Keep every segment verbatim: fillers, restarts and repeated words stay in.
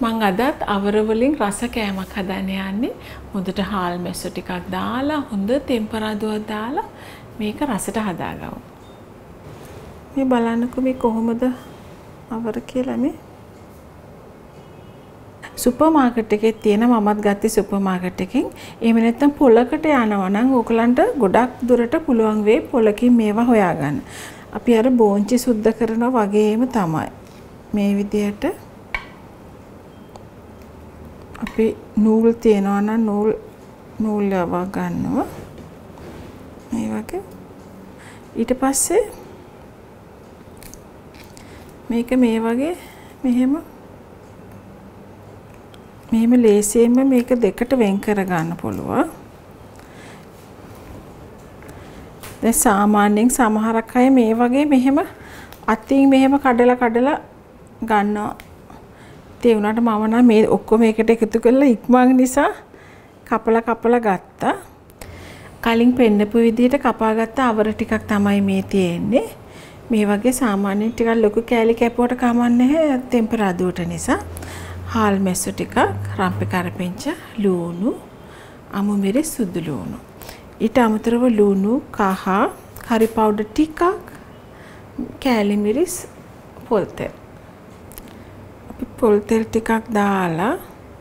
මම අදත් අවර වලින් රස කෑමක් හදන්න යන්නේ. හොඳට හාල් මැස්සු ටිකක් දාලා හොඳ තෙම්පරාදුවක් දාලා මේක රසට හදාගමු. මේ බලන්නකෝ මේ කොහොමද අවර කියලා මේ සුපර් මාකට් එකේ තියෙන මමත් ගත්තේ සුපර් මාකට් එකෙන්. එහෙම නැත්නම් පොලකට යනවා නම් ඕකලන්ට ගොඩක් දුරට පුළුවන් වෙයි පොලකින් මේවා හොයාගන්න. අපි අර බෝංචි සුද්ධ කරනවා වගේම තමයි. මේ විදියට අපි නූල් තියනවා නම් නූල් නූල් ලවා ගන්නවා. මේ වගේ. ඊට පස්සේ මේක මේ වගේ මෙහෙම මෙහෙම ලේසියෙන්ම මේක දෙකට වෙන් කර ගන්න පුළුවන්. දැන් සාමාන්‍යයෙන් සමහරක් අය මේ වගේ මෙහෙම අතින් මෙහෙම කඩලා කඩලා ගන්නවා. ඒ වුණාට මම නම් මේ ඔක්කොම එකට එකතු කරලා ඉක්මන් නිසා කපලා කපලා ගත්තා. කලින් පෙන්නපු විදිහට කපාගත්ත අවර ටිකක් තමයි මේ තියෙන්නේ. මේ වගේ සාමාන්‍යයෙන් ටිකක් ලොකු කෑලි කැපුවට කමන්නේ නැහැ ටෙම්පරාදුවට නිසා. හාල් මැස්සු ටිකක්, රම්පේ කරපිංච, ලූණු, අමු මිරිස්, සුදු ලූණු. ඊට අමතරව ලූණු, කහ, කරි පවුඩර් ටිකක්, කෑලි මිරිස්, පොල් තෙල්. අපි පොල් තෙල් ටිකක් දාලා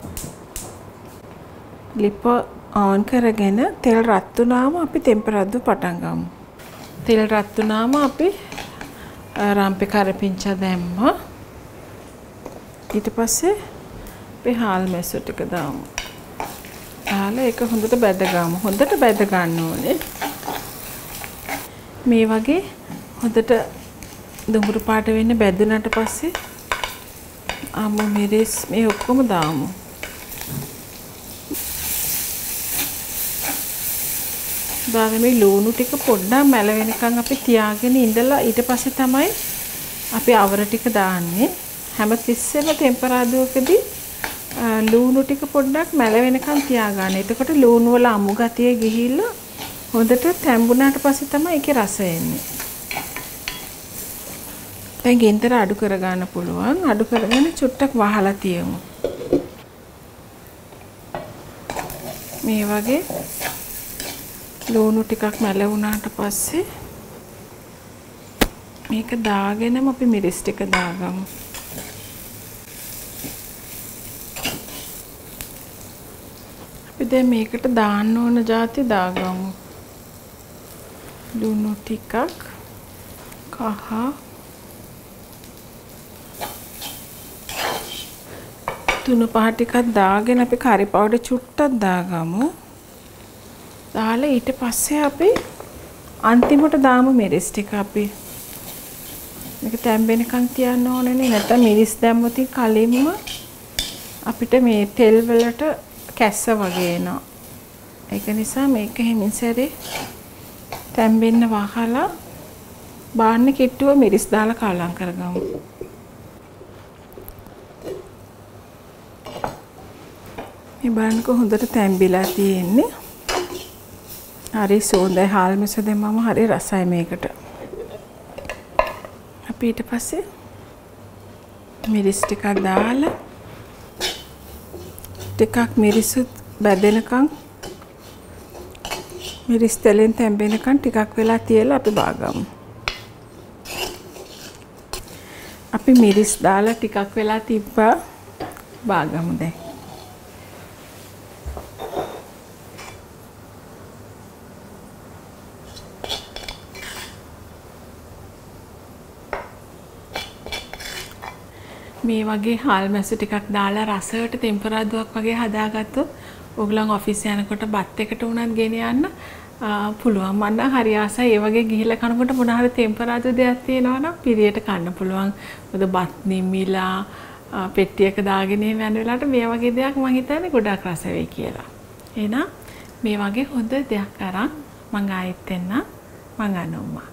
ලිප ඔන් කරගෙන තෙල් රත් වුණාම අපි ටෙම්පරාදුව පටන් ගමු. තෙල් රත් වුණාම අපි රම්පේ කරපිංච දැම්මා. ඊට පස්සේ අපි හාල් මැස්සු ටික දාමු. දාලා ඒක හොඳට බැද ගමු. හොඳට බැද ගන්න ඕනේ. මේ වගේ හොඳට දුඹුරු පාට වෙන්න බැදුනට පස්සේ අමු මිරිස් මේ ඔක්කොම දාමු. දාගෙන මේ ලූණු ටික පොඩ්ඩක් මැල වෙනකන් අපි තියාගෙන ඉඳලා ඊට පස්සේ තමයි අපි අවර ටික දාන්නේ. හැම තිස්සෙම ටෙම්පරාදුවකදී ලූණු ටික පොඩ්ඩක් මැල වෙනකන් තියාගන්න. එතකොට ලූණු වල අමු ගතිය ගිහිල්ලා හොඳට තැඹුණාට පස්සේ තමයි ඒකේ රස එන්නේ. දැන් ගෙන්තර අඩු කරගන්න පුළුවන්. අඩු කරගෙන චුට්ටක් වහලා තියමු. මේ වගේ ලූණු ටිකක් මැල වුණාට පස්සේ මේක දාගෙනම අපි මිරිස් ටික දාගමු. අපි දැන් මේකට දාන්න ඕන જાති දාගමු. ලුණු ටිකක්, කහ, තුණු පහ ටිකක් දාගෙන අපි කරි පවුඩර් චුට්ටක් දාගමු. දාලා ඊට පස්සේ අපි අන්තිමට දාමු මිරිස් ටික අපි. මේක තැම්බෙනකන් තියන්න ඕනේ නේ. නැත්නම් මිරිස් දැම්මොත් කලින්ම අපිට මේ තෙල් වලට කැස්ස වගේ එනවා. ඒක නිසා මේක හිමින් සැරේ තැම්බෙන්න වහලා බාන්න කිට්ටුව මිරිස් දාලා කලම් කරගමු. මේ බලන්නකො හොඳට තැම්බිලා තියෙන්නේ. හරි සෝඳයි හාල් මැස්ස දැම්මම හරි රසයි මේකට. අපි ඊට පස්සේ මිරිස් ටිකක් දාලා ටිකක් මිරිසුත් බැදෙනකන් මිරිස් තෙලෙන් තැම්බෙනකන් ටිකක් වෙලා තියලා අපි බාගමු. අපි මිරිස් දාලා ටිකක් වෙලා තිබ්බා බාගමු දැන්. මේ වගේ හාල් මැස්සු ටිකක් දාලා රසයට ටෙම්පරාදුවක් වගේ හදාගත්තොත් ඕගලන් ඔෆිස් යනකොට බත් එකට උනත් ගෙන යන්න පුළුවන්. මම නම් හරි ආසයි ඒ වගේ ගිහිල්ලා කනකොට මොන හරි ටෙම්පරාදු දෙයක් තියෙනවා නම් පිරියට කන්න පුළුවන්. මොකද බත් නිමිලා පෙට්ටියක දාගෙන යන වෙලාවට මේ වගේ දෙයක් මම හිතන්නේ ගොඩක් රස වෙයි කියලා. එහෙනම් මේ වගේ හොඳ දෙයක් අරන් මම ආයෙත් එන්න මං අනෝමා.